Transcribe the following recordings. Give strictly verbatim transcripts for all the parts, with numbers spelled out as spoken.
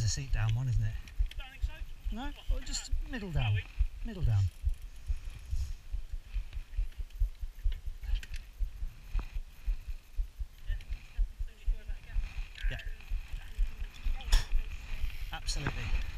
a seat down one, isn't it? Don't think so. No? Or just middle down. Middle down. Yeah. Absolutely.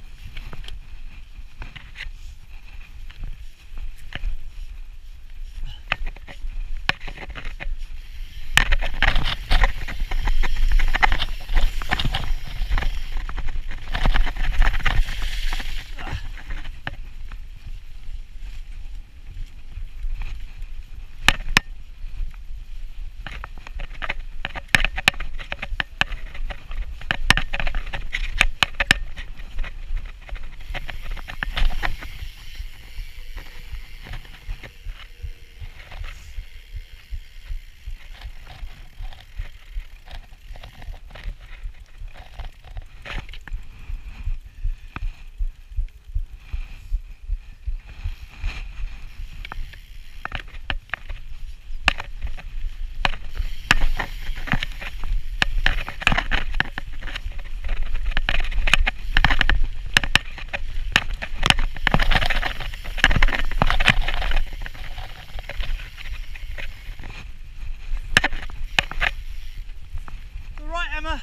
Right, Emma.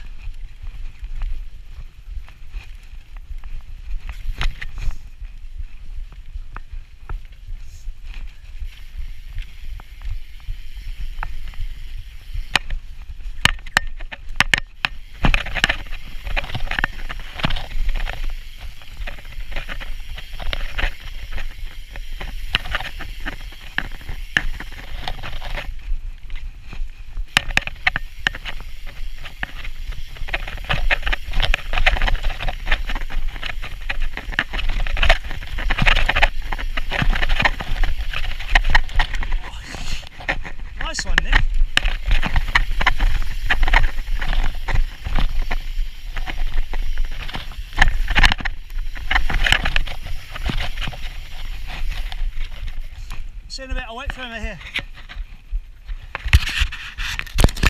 Nice one, Nick. See you in a bit, I'll wait for Emma here.